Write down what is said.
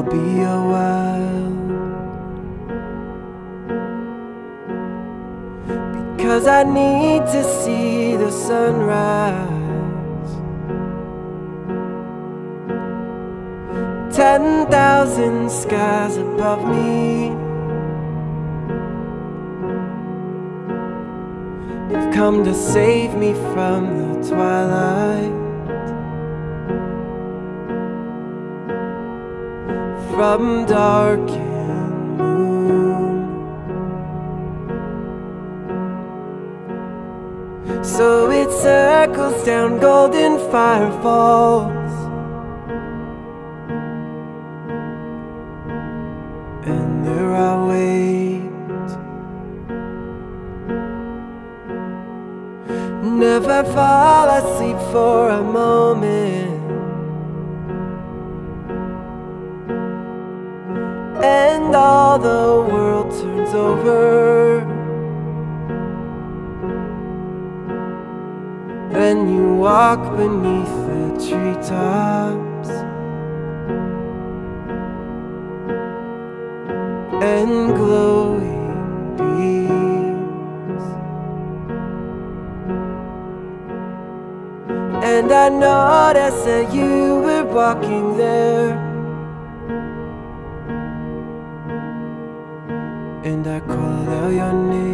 I'll be a while, because I need to see the sunrise. 10,000 skies above me, you've come to save me from the twilight, from darkened moon. So it circles down golden firefalls, and there I wait, never fall asleep for a moment, and all the world turns over. Then you walk beneath the treetops and glowing beams, and I noticed that you were walking there, and I called out your name.